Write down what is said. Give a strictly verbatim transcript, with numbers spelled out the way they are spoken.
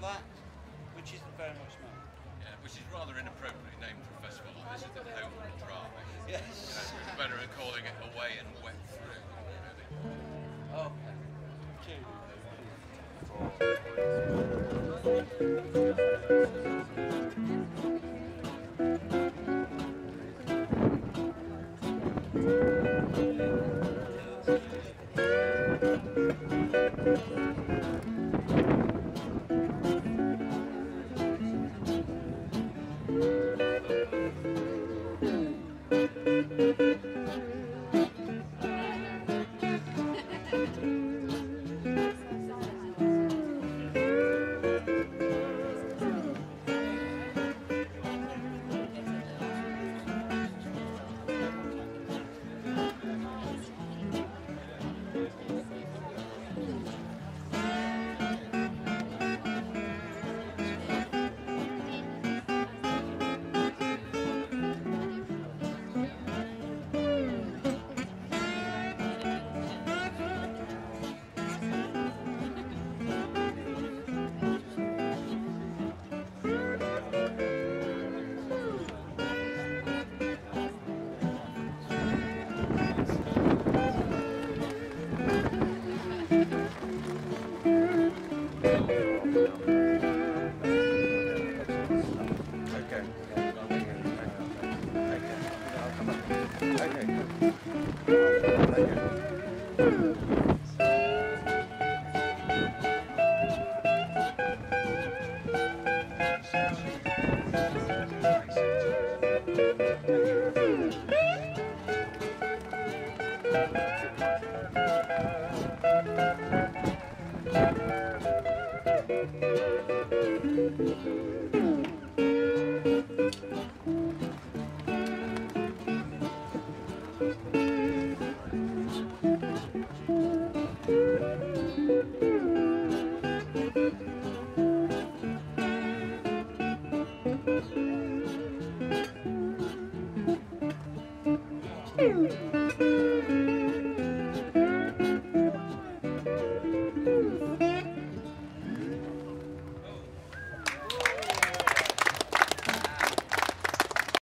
that, which isn't very much known. Yeah, which is rather inappropriately named for a festival like this, is the home of drama. Yes. You know, it's better than calling it Away and Wet Through, really. Okay. Two. Ooh.